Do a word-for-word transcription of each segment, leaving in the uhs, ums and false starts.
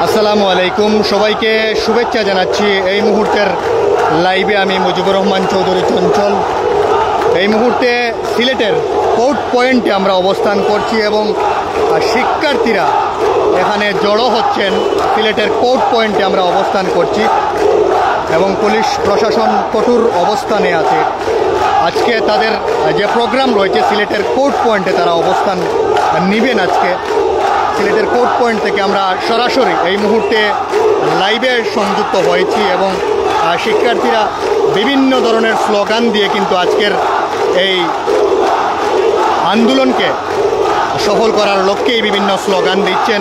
আসসালামু আলাইকুম, সবাইকে শুভেচ্ছা জানাচ্ছি। এই মুহূর্তের লাইভে আমি মুজিবুর রহমান চৌধুরী চঞ্চল। এই মুহূর্তে সিলেটের কোর্ট পয়েন্টে আমরা অবস্থান করছি এবং শিক্ষার্থীরা এখানে জড়ো হচ্ছেন। সিলেটের কোর্ট পয়েন্টে আমরা অবস্থান করছি এবং পুলিশ প্রশাসন কঠোর অবস্থানে আছে। আজকে তাদের যে প্রোগ্রাম রয়েছে সিলেটের কোর্ট পয়েন্টে তারা অবস্থান নেবেন। আজকে সিলেটের কোর্ট পয়েন্ট থেকে আমরা সরাসরি এই মুহূর্তে লাইভে সংযুক্ত হয়েছি এবং শিক্ষার্থীরা বিভিন্ন ধরনের স্লোগান দিয়ে কিন্তু আজকের এই আন্দোলনকে সফল করার লক্ষ্যেই বিভিন্ন স্লোগান দিচ্ছেন।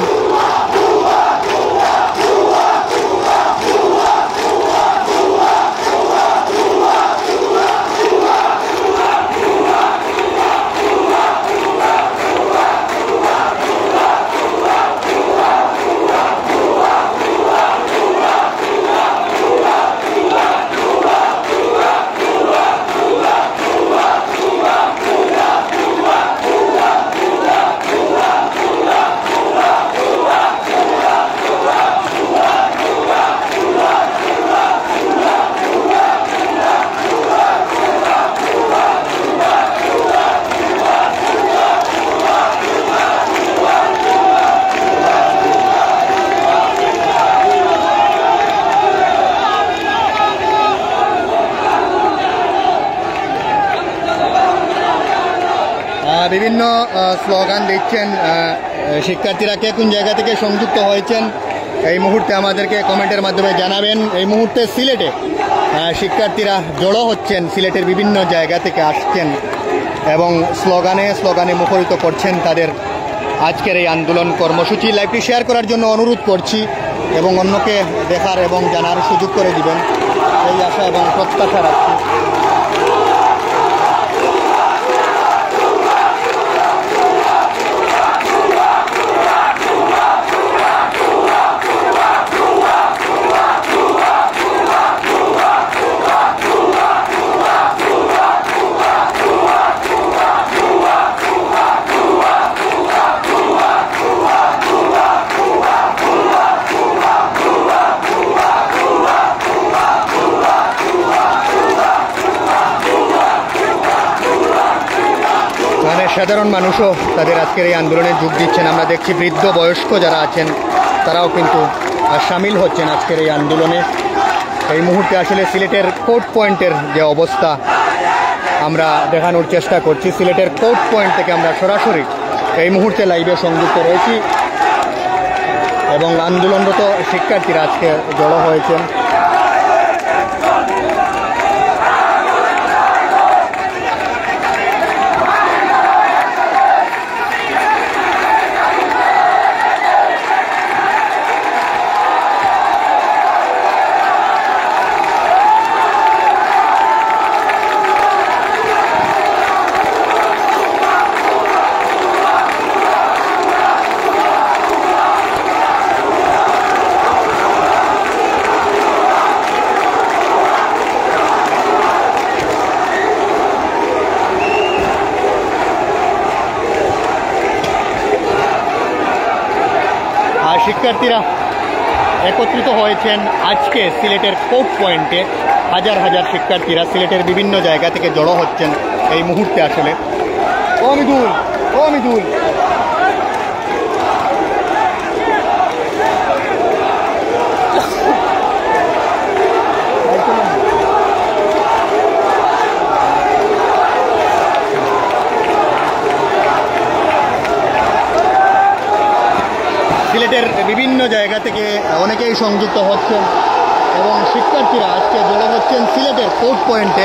বিভিন্ন স্লোগান দিচ্ছেন শিক্ষার্থীরা। কে কোন জায়গা থেকে সংযুক্ত হয়েছেন এই মুহূর্তে আমাদেরকে কমেন্টের মাধ্যমে জানাবেন। এই মুহূর্তে সিলেটে শিক্ষার্থীরা জড়ো হচ্ছেন, সিলেটের বিভিন্ন জায়গা থেকে আসছেন এবং স্লোগানে স্লোগানে মুখরিত করছেন তাদের আজকের এই আন্দোলন কর্মসূচি। লাইভটি শেয়ার করার জন্য অনুরোধ করছি এবং অন্যকে দেখার এবং জানার সুযোগ করে দিবেন এই আশা এবং প্রত্যাশা রাখছি। সাধারণ মানুষও তাদের আজকের এই আন্দোলনে যোগ দিচ্ছেন। আমরা দেখছি বৃদ্ধ বয়স্ক যারা আছেন তারাও কিন্তু সামিল হচ্ছেন আজকের এই আন্দোলনে। এই মুহূর্তে আসলে সিলেটের কোর্ট পয়েন্টের যে অবস্থা আমরা দেখানোর চেষ্টা করছি। সিলেটের কোর্ট পয়েন্ট থেকে আমরা সরাসরি এই মুহূর্তে লাইভে সংযুক্ত রয়েছি এবং আন্দোলনরত শিক্ষার্থীরা আজকে জড়ো হয়েছেন। শিক্ষার্থীরা একত্রিত হয়েছেন আজকে সিলেটের কোর্ট পয়েন্টে। হাজার হাজার শিক্ষার্থীরা সিলেটের বিভিন্ন জায়গা থেকে জড়ো হচ্ছেন এই মুহূর্তে। আসলে ও মিদুল ও মিদুল সিলেটের বিভিন্ন জায়গা থেকে অনেকেই সংযুক্ত হচ্ছেন এবং শিক্ষার্থীরা আজকে জড়ো হচ্ছেন সিলেটের কোর্ট পয়েন্টে।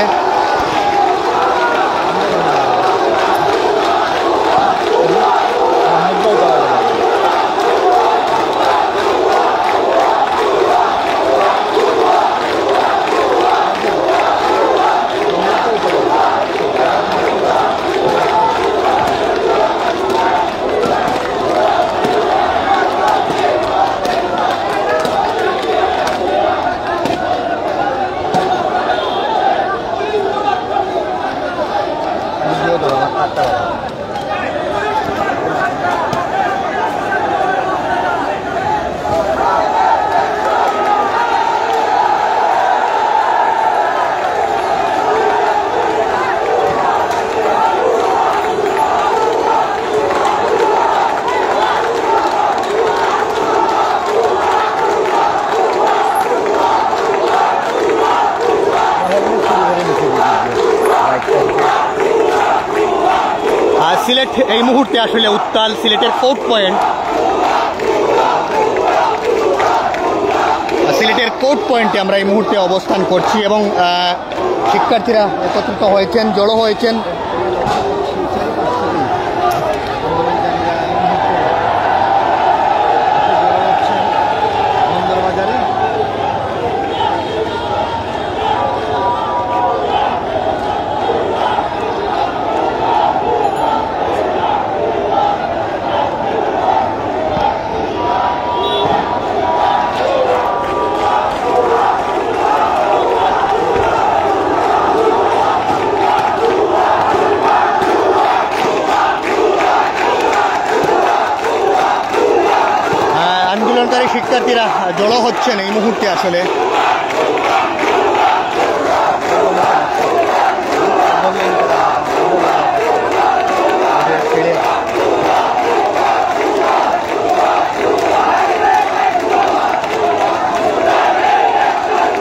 এই মুহূর্তে আসলে উত্তাল সিলেটের কোর্ট পয়েন্ট। সিলেটের কোর্ট পয়েন্টে আমরা এই মুহূর্তে অবস্থান করছি এবং শিক্ষার্থীরা একত্রিত হয়েছেন, জড়ো হয়েছেন। আন্দোলনকারী শিক্ষার্থীরা জড়ো হচ্ছেন এই মুহূর্তে আসলে।